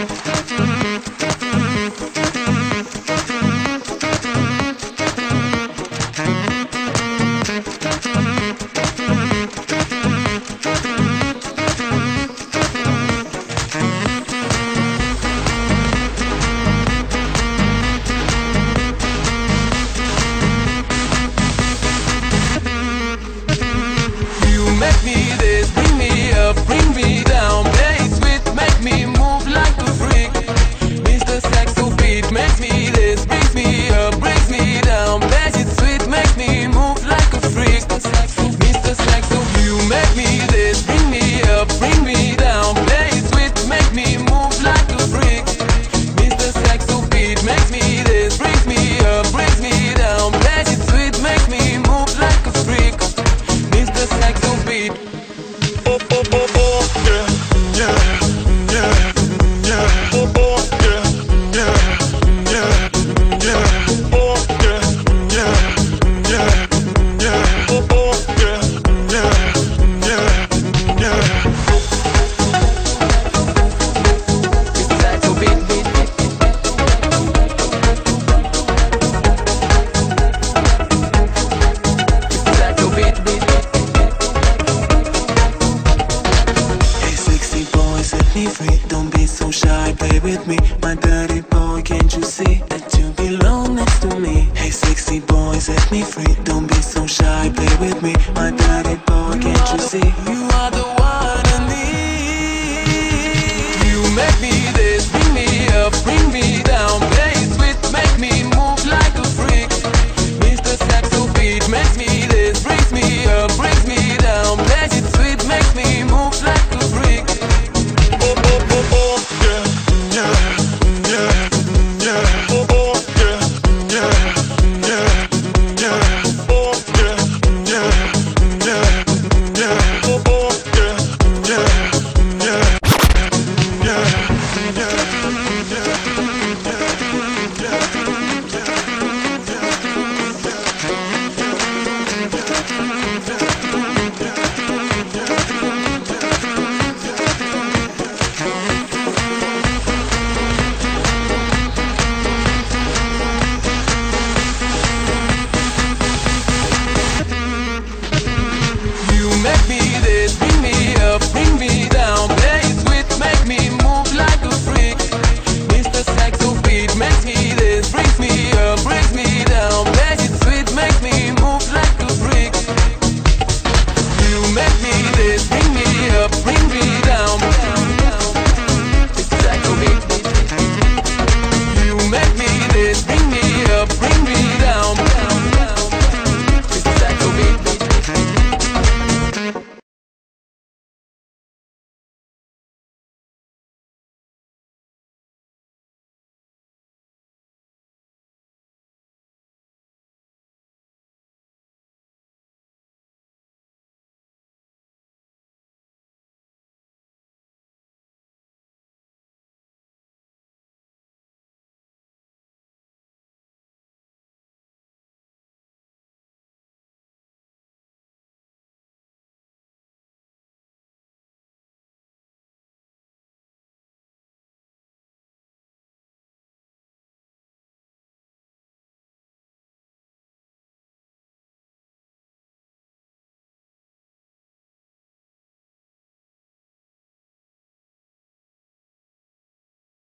Make me this, bring me up, bring me down. Play it sweet, make me move like a freak. Mr. Saxo beat makes me this, brings me up, brings me down. Play it sweet, make me move like a freak. Mr. Saxo, you make me this, bring me up, bring me down. Play it sweet, make me move like a freak. Mr. Saxo beat makes me this, brings me up, brings me down. Play it sweet, make me move like a freak. Mr. Saxo beat. Oh, oh, oh, oh, yeah, yeah, yeah, yeah. Oh, oh, yeah, yeah, yeah, yeah. Oh, yeah, yeah, yeah, yeah. Oh, oh, yeah, yeah, yeah, yeah. Mr. Saxo beat, beat, beat. Mr. Saxo beat, beat, beat. Set me free, don't be so shy, play with me. My dirty boy, can't you see that you belong next to me? Hey sexy boy, set me free, don't be so shy, play with me. My dirty boy, can't you see? You are the one.